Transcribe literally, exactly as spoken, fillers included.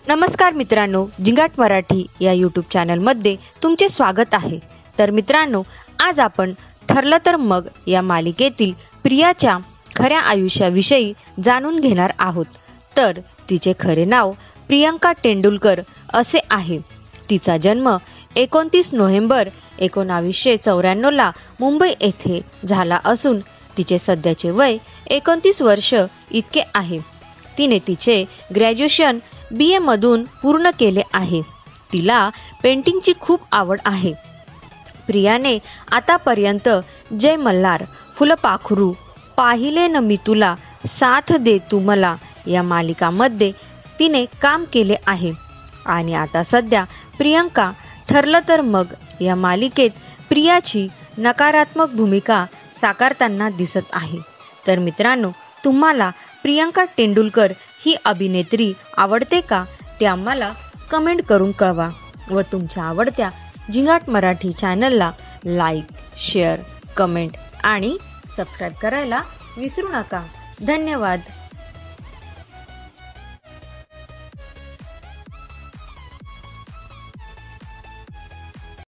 नमस्कार मित्रांनो, जिंगाट मराठी या यूट्यूब चॅनलमध्ये तुमचे स्वागत आहे. तर मित्रांनो, आज आपण ठरलं तर मग या मालिकेतील प्रियाच्या खऱ्या आयुष्याविषयी जाणून घेणार आहोत. तर तिचे खरे नाव प्रियंका तेंडुलकर असे आहे. तिचा जन्म एकोणतीस नोव्हेंबर एकोणावीसशे चौऱ्याण्णवला मुंबई येथे झाला असून तिचे सध्याचे वय एकोणतीस वर्ष इतके आहे. तिने तिचे ग्रॅज्युएशन बी एमधून पूर्ण केले आहे. तिला पेंटिंगची खूप आवड आहे. प्रियाने आतापर्यंत जय मल्हार, फुलपाखरू, पाहिले न मी तुला, साथ दे तू मला या मालिकांमध्ये तिने काम केले आहे. आणि आता सध्या प्रियंका ठरलं तर मग या मालिकेत प्रियाची नकारात्मक भूमिका साकारताना दिसत आहे. तर मित्रांनो, तुम्हाला प्रियंका तेंडुलकर ही अभिनेत्री आवडते का ते आम्हाला कमेंट करून कळवा व तुमच्या आवडत्या जिंगाट मराठी चॅनलला लाईक, शेअर, कमेंट आणि सबस्क्राईब करायला विसरू नका. धन्यवाद.